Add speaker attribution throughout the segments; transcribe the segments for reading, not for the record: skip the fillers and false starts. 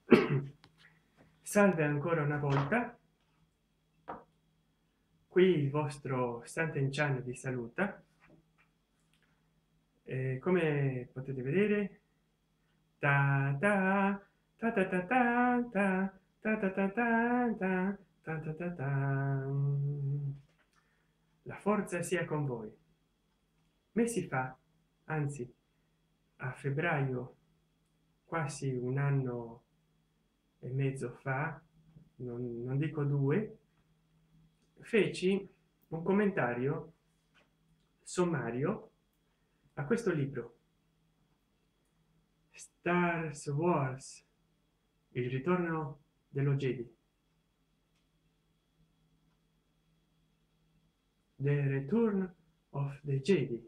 Speaker 1: Salve ancora una volta, qui il vostro Sant'Enchan vi saluta. Come potete vedere, ta ta ta ta ta ta ta ta ta ta ta ta ta ta ta ta. La forza sia con voi. Mesi fa, anzi a febbraio, quasi un anno e mezzo fa, non dico due, feci un commentario sommario a questo libro, Star Wars, il ritorno dello Jedi, The Return of the Jedi.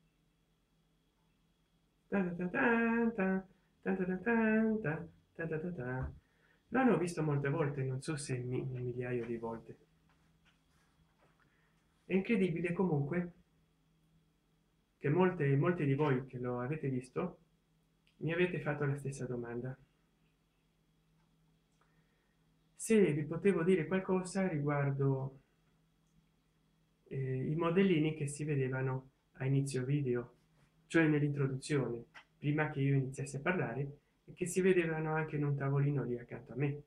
Speaker 1: L'hanno visto molte volte, non so se un migliaio di volte. È incredibile comunque che molti di voi che lo avete visto mi avete fatto la stessa domanda, se vi potevo dire qualcosa riguardo i modellini che si vedevano a inizio video, cioè nell'introduzione, prima che io iniziassi a parlare, e che si vedevano anche in un tavolino lì accanto a me.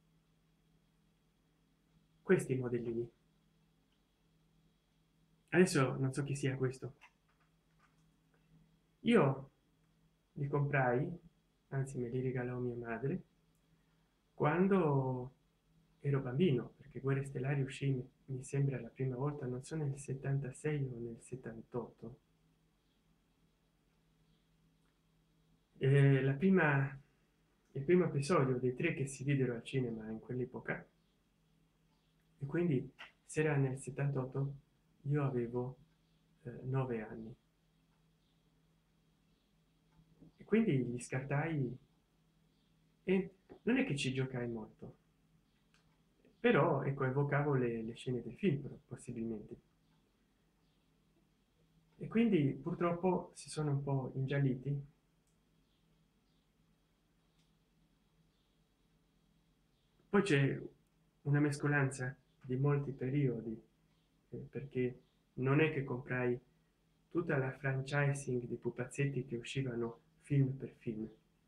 Speaker 1: Questi modellini, adesso non so chi sia questo. Io li comprai, anzi me li regalò mia madre quando ero bambino, perché Guerre Stellari uscì, mi sembra, la prima volta, non so, nel 76 o nel 78. Il primo episodio dei tre che si videro al cinema in quell'epoca, e quindi se era nel 78 io avevo 9 anni, e quindi gli scartai e non è che ci giocai molto, però ecco, evocavo le scene del film possibilmente, e quindi purtroppo si sono un po' ingialliti. Poi c'è una mescolanza di molti periodi, perché non è che comprai tutta la franchising di pupazzetti che uscivano film per film,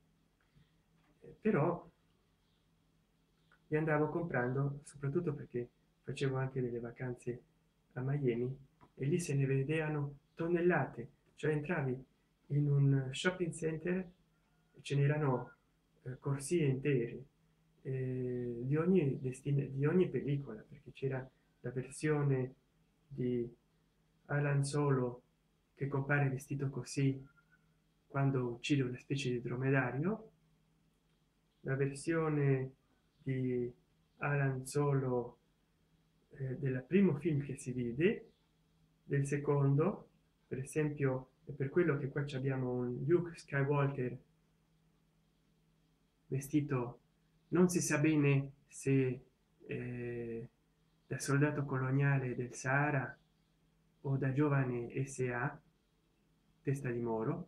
Speaker 1: però li andavo comprando soprattutto perché facevo anche delle vacanze a Miami e lì se ne vedevano tonnellate, cioè entravi in un shopping center e ce n'erano corsie intere di ogni di ogni pellicola, perché c'era la versione di Alan Solo che compare vestito così quando uccide una specie di dromedario, la versione di Alan Solo del primo film che si vide, del secondo, per esempio, è per quello che qua abbiamo un Luke Skywalker vestito non si sa bene se da soldato coloniale del Sahara o da giovane SA, testa di moro,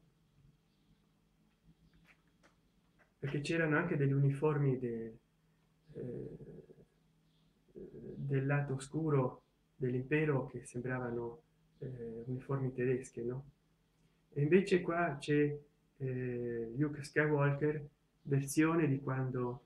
Speaker 1: perché c'erano anche degli uniformi eh, del lato oscuro dell'impero che sembravano uniformi tedesche, no? E invece qua c'è Luke Skywalker versione di quando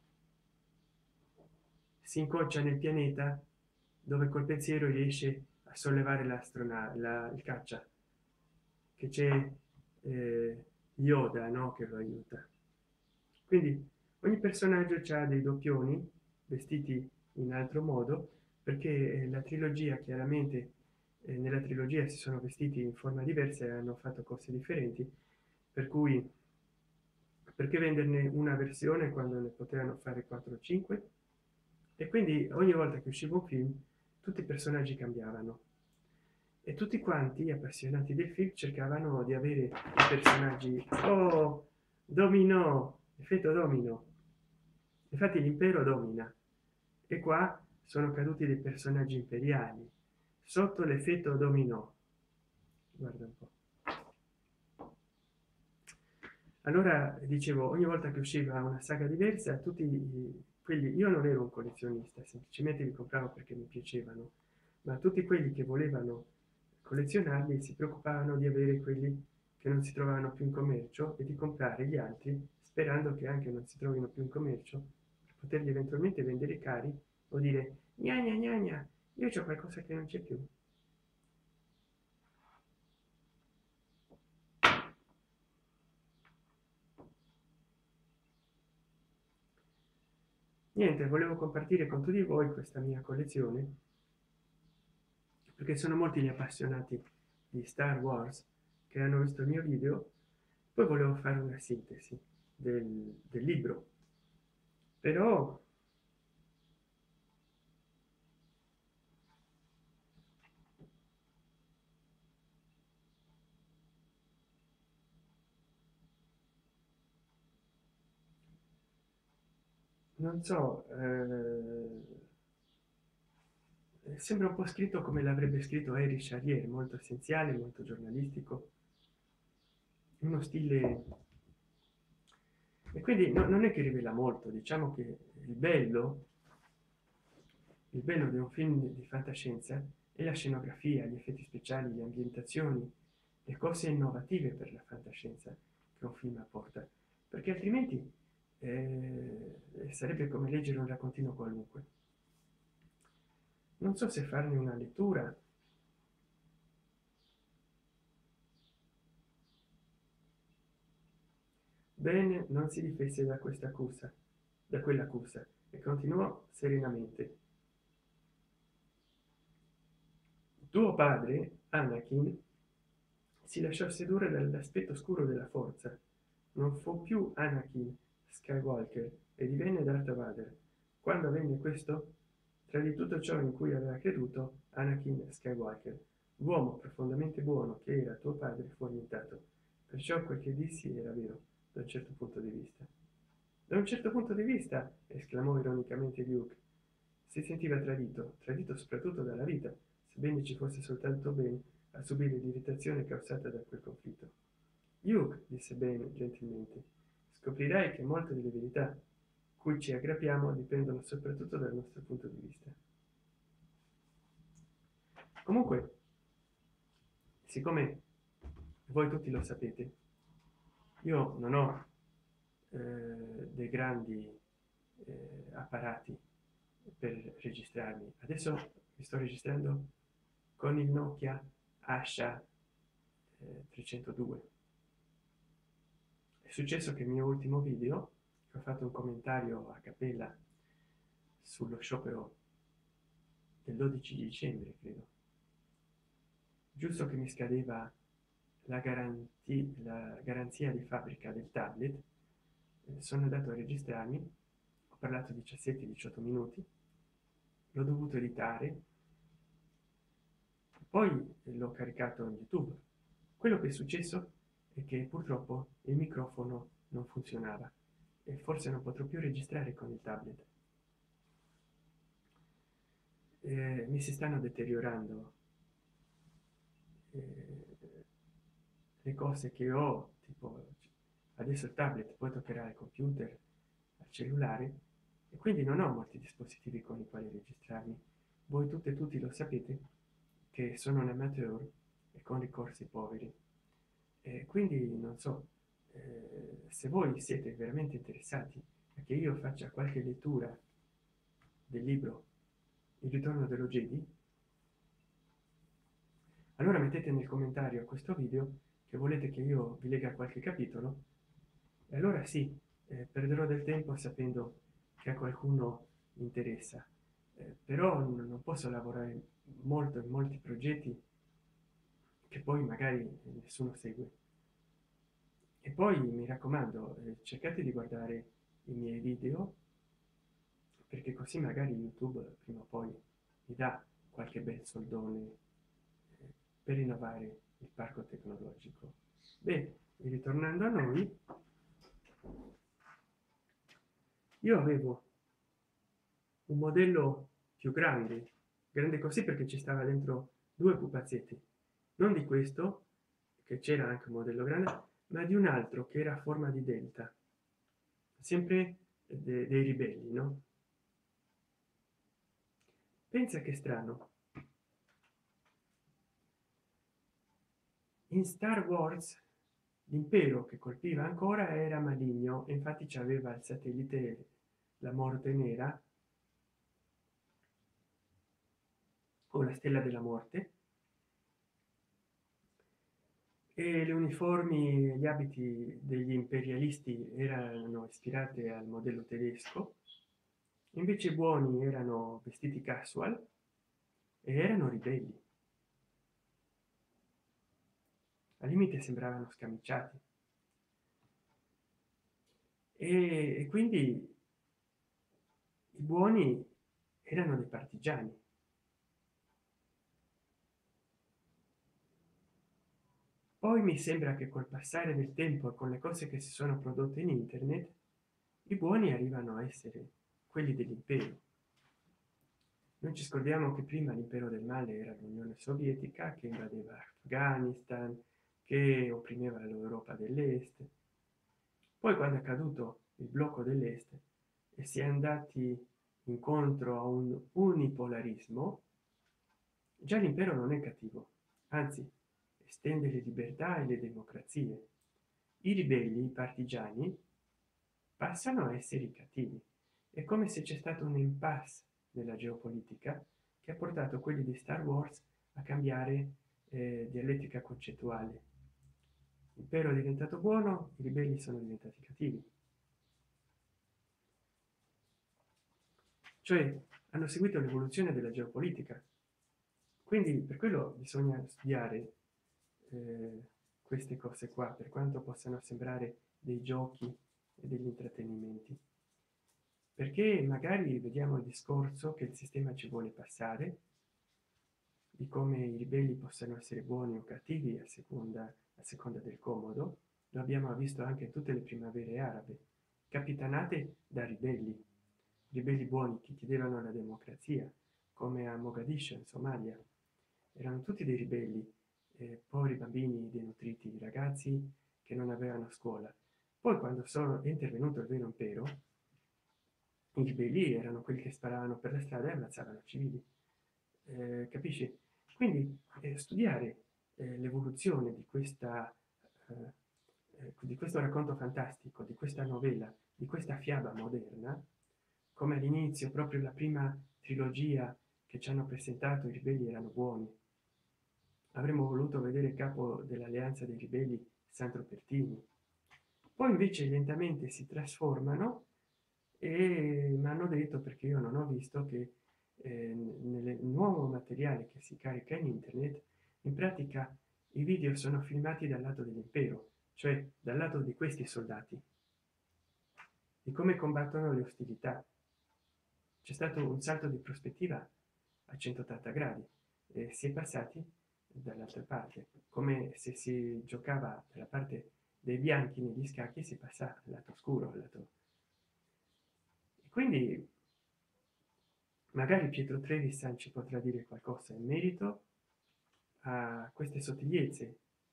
Speaker 1: si incoccia nel pianeta, dove col pensiero riesce a sollevare l'astronave, il caccia, che c'è Yoda, no, che lo aiuta. Quindi ogni personaggio ha dei doppioni vestiti in altro modo, perché la trilogia chiaramente, nella trilogia si sono vestiti in forma diversa e hanno fatto cose differenti, per cui perché venderne una versione quando ne potevano fare 4 o 5, e quindi ogni volta che usciva un film tutti i personaggi cambiavano e tutti quanti appassionati del film cercavano di avere i personaggi. Oh, dominò, effetto domino, infatti l'impero domina, e qua sono caduti dei personaggi imperiali sotto l'effetto dominò. Guarda un po', allora dicevo, ogni volta che usciva una saga diversa, tutti quelli, io non ero un collezionista, semplicemente li compravo perché mi piacevano, ma tutti quelli che volevano collezionarli si preoccupavano di avere quelli che non si trovavano più in commercio e di comprare gli altri sperando che anche non si trovino più in commercio per poterli eventualmente vendere cari o dire gna gna gna gna, io c'ho qualcosa che non c'è più. Niente, volevo compartire con tutti voi questa mia collezione perché sono molti gli appassionati di Star Wars che hanno visto il mio video. Poi volevo fare una sintesi del libro, però non so, sembra un po' scritto come l'avrebbe scritto Henry Charrier, molto essenziale, molto giornalistico, uno stile, e quindi non è che rivela molto. Diciamo che il bello di un film di fantascienza è la scenografia, gli effetti speciali, le ambientazioni, le cose innovative per la fantascienza che un film apporta, perché altrimenti sarebbe come leggere un raccontino qualunque. Non so se farne una lettura. Bene, non si difese da questa accusa, da quell'accusa, e continuò serenamente. Tuo padre, Anakin, si lasciò sedurre dall'aspetto scuro della forza. Non fu più Anakin Skywalker e divenne Darth Vader. Quando avvenne questo, tradit tutto ciò in cui aveva creduto, Anakin Skywalker, l'uomo profondamente buono che era tuo padre, fu annientato. Perciò quel che dissi era vero, da un certo punto di vista. Da un certo punto di vista, esclamò ironicamente Luke. Si sentiva tradito, tradito soprattutto dalla vita, sebbene ci fosse soltanto Ben a subire l'irritazione causata da quel conflitto. Luke, disse Ben gentilmente, scoprirai che molte delle verità cui ci aggrappiamo dipendono soprattutto dal nostro punto di vista. Comunque, siccome voi tutti lo sapete, io non ho dei grandi apparati per registrarmi. Adesso mi sto registrando con il Nokia Asha 302. È successo che il mio ultimo video, che ho fatto un commentario a cappella sullo sciopero del 12 dicembre, credo, giusto che mi scadeva la garanzia di fabbrica del tablet, sono andato a registrarmi, ho parlato 17-18 minuti, l'ho dovuto editare, poi l'ho caricato in YouTube. Quello che è successo è che purtroppo il microfono non funzionava e forse non potrò più registrare con il tablet. Mi si stanno deteriorando le cose che ho, tipo adesso il tablet, poi toccherà il computer, al cellulare, e quindi non ho molti dispositivi con i quali registrarmi. Voi tutte e tutti lo sapete che sono un amateur e con ricorsi poveri, e quindi non so, se voi siete veramente interessati a che io faccia qualche lettura del libro Il ritorno dello Jedi, allora mettete nel commentario a questo video che volete che io vi legga qualche capitolo, e allora sì, perderò del tempo sapendo che a qualcuno interessa, però non posso lavorare molto in molti progetti che poi magari nessuno segue. E poi mi raccomando, cercate di guardare i miei video, perché così magari YouTube prima o poi mi dà qualche bel soldone per rinnovare il parco tecnologico. Beh, ritornando a noi, io avevo un modello più grande, grande così perché ci stava dentro due pupazzetti, non di questo, che c'era anche un modello grande, ma di un altro che era a forma di delta, sempre dei ribelli, no? Pensa che strano, in Star Wars l'impero che colpiva ancora era maligno e infatti c'aveva il satellite la morte nera o la stella della morte, e le uniformi, gli abiti degli imperialisti erano ispirate al modello tedesco, invece i buoni erano vestiti casual e erano ribelli, al limite sembravano scamiciati, e quindi i buoni erano dei partigiani. Poi mi sembra che col passare del tempo e con le cose che si sono prodotte in internet, i buoni arrivano a essere quelli dell'impero. Non ci scordiamo che prima l'impero del male era l'Unione Sovietica, che invadeva Afghanistan, che opprimeva l'Europa dell'Est. Poi quando è caduto il blocco dell'Est e si è andati incontro a un unipolarismo, già l'impero non è cattivo, anzi estende le libertà e le democrazie. I ribelli, i partigiani, passano a essere i cattivi. È come se c'è stato un impasse nella geopolitica che ha portato quelli di Star Wars a cambiare dialettica concettuale. L'impero è diventato buono, i ribelli sono diventati cattivi, cioè hanno seguito l'evoluzione della geopolitica. Quindi per quello bisogna studiare eh, queste cose qua, per quanto possano sembrare dei giochi e degli intrattenimenti, perché magari vediamo il discorso che il sistema ci vuole passare, di come i ribelli possano essere buoni o cattivi a seconda del comodo. Lo abbiamo visto anche in tutte le primavere arabe, capitanate da ribelli, ribelli buoni che chiedevano la democrazia, come a Mogadiscio in Somalia. Erano tutti dei ribelli, poveri bambini denutriti, ragazzi che non avevano scuola. Poi quando è intervenuto il vero impero, i ribelli erano quelli che sparavano per la strada e ammazzavano civili. Capisci? Quindi studiare l'evoluzione di questo racconto fantastico, di questa novella, di questa fiaba moderna, come all'inizio proprio la prima trilogia che ci hanno presentato i ribelli erano buoni. Avremmo voluto vedere il capo dell'alleanza dei ribelli, Sandro Pertini. Poi invece lentamente si trasformano e mi hanno detto, perché io non ho visto, che nel nuovo materiale che si carica in internet, in pratica i video sono filmati dal lato dell'impero, cioè dal lato di questi soldati, di come combattono le ostilità. C'è stato un salto di prospettiva a 180 gradi e si è passati dall'altra parte, come se si giocava dalla parte dei bianchi negli scacchi, si passa al lato oscuro, al lato... E quindi magari Pietro Trevisan ci potrà dire qualcosa in merito a queste sottigliezze.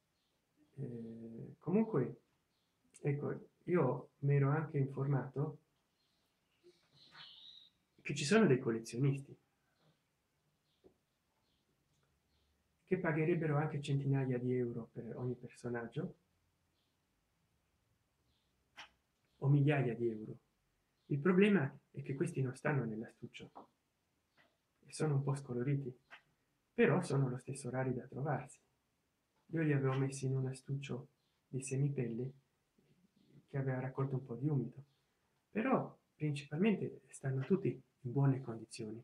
Speaker 1: Comunque, ecco, io mi ero anche informato che ci sono dei collezionisti che pagherebbero anche centinaia di euro per ogni personaggio o migliaia di euro. Il problema è che questi non stanno nell'astuccio e sono un po' scoloriti, però sono lo stesso rari da trovarsi. Io li avevo messi in un astuccio di semipelle che aveva raccolto un po' di umido, però principalmente stanno tutti in buone condizioni.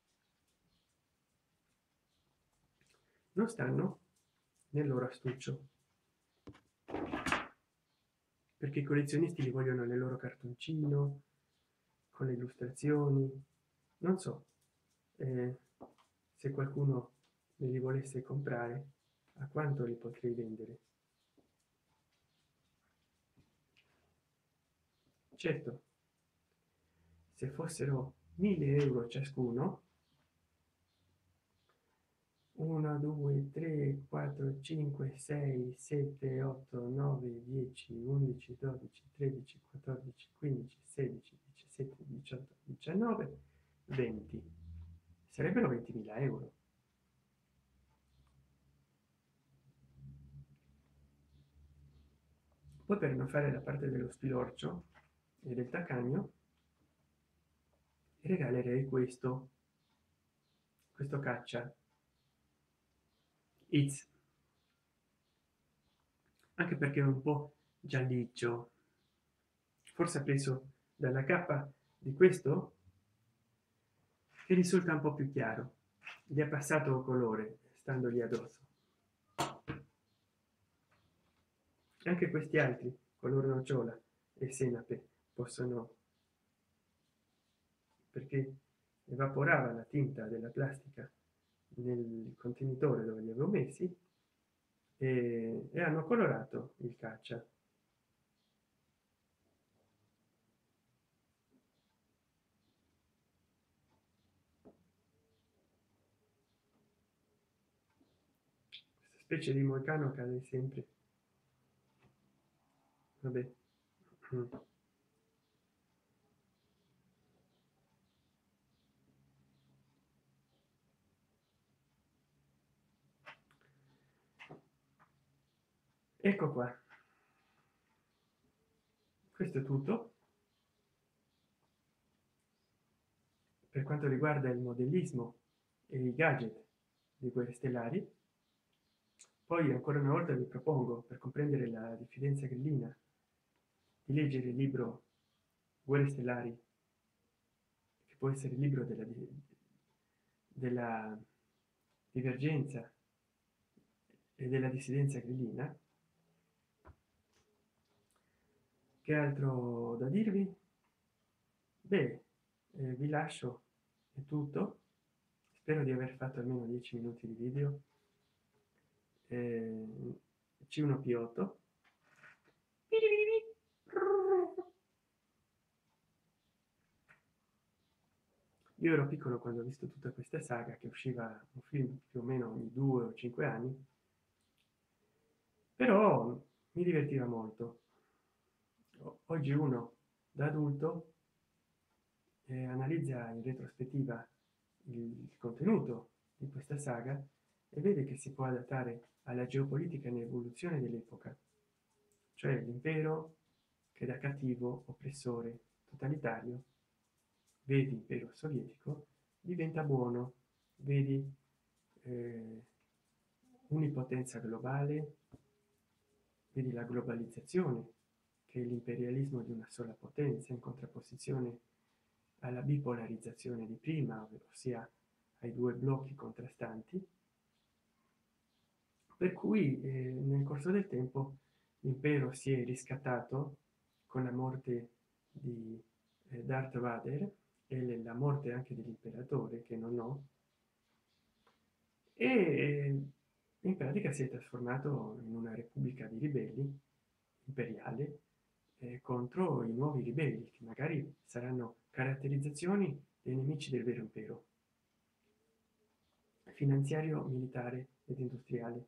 Speaker 1: Non stanno nel loro astuccio, perché i collezionisti li vogliono nel loro cartoncino, con le illustrazioni. Non so se qualcuno me li volesse comprare, a quanto li potrei vendere. Certo, se fossero 1000 euro ciascuno, 1 2 3 4 5 6 7 8 9 10 11 12 13 14 15 16 17 18 19 20, sarebbero 20.000 euro. Poi per non fare la parte dello spilorcio e del taccagno regalerei questo caccia It's, anche perché è un po' gialliccio, forse ha preso dalla cappa di questo che risulta un po' più chiaro, gli è passato colore standogli addosso. Anche questi altri color nocciola e senape possono, perché evaporava la tinta della plastica nel contenitore dove li avevo messi e hanno colorato il caccia. Questa specie di moicano cade sempre, vabbè. Ecco qua, questo è tutto per quanto riguarda il modellismo e i gadget di Guerre Stellari. Poi ancora una volta vi propongo, per comprendere la diffidenza grillina, di leggere il libro Guerre Stellari, che può essere il libro della divergenza e della dissidenza grillina. Che altro da dirvi? Beh, vi lascio, è tutto. Spero di aver fatto almeno 10 minuti di video. C1P8. Io ero piccolo quando ho visto tutta questa saga, che usciva un film più o meno ogni 2 o 5 anni, però mi divertiva molto. Oggi uno da adulto analizza in retrospettiva il contenuto di questa saga e vede che si può adattare alla geopolitica in evoluzione dell'epoca, cioè l'impero che da cattivo, oppressore, totalitario, vedi impero sovietico, diventa buono, vedi unipotenza globale, vedi la globalizzazione, che è l'imperialismo di una sola potenza in contrapposizione alla bipolarizzazione di prima, ossia ai due blocchi contrastanti, per cui nel corso del tempo l'impero si è riscattato con la morte di Darth Vader e la morte anche dell'imperatore, che non ho, e in pratica si è trasformato in una repubblica di ribelli imperiale contro i nuovi ribelli, che magari saranno caratterizzazioni dei nemici del vero impero finanziario, militare ed industriale.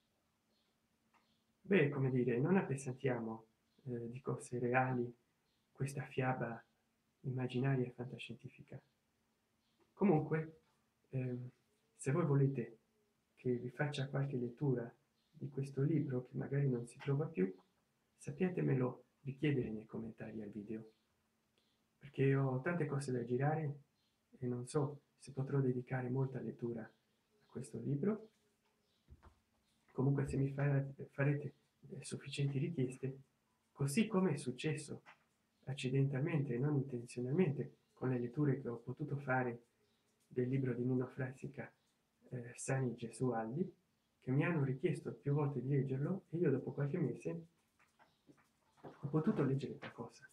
Speaker 1: Beh, come dire, non appesantiamo di cose reali questa fiaba immaginaria e fantascientifica. Comunque, se voi volete che vi faccia qualche lettura di questo libro che magari non si trova più, sappiatemelo richiedere nei commentari al video, perché ho tante cose da girare e non so se potrò dedicare molta lettura a questo libro. Comunque se mi farete sufficienti richieste, così come è successo accidentalmente e non intenzionalmente con le letture che ho potuto fare del libro di Nino Frassica, Sani Gesualdi, che mi hanno richiesto più volte di leggerlo e io dopo qualche mese ho potuto leggere qualcosa.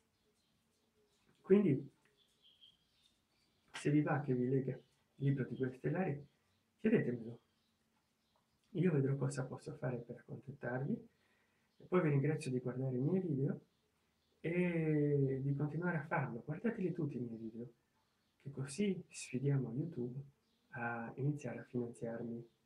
Speaker 1: Quindi se vi va che vi legga il libro di Guerre Stellari, chiedetemelo, io vedrò cosa posso fare per accontentarvi e poi vi ringrazio di guardare i miei video e di continuare a farlo. Guardateli tutti i miei video, che così sfidiamo YouTube a iniziare a finanziarmi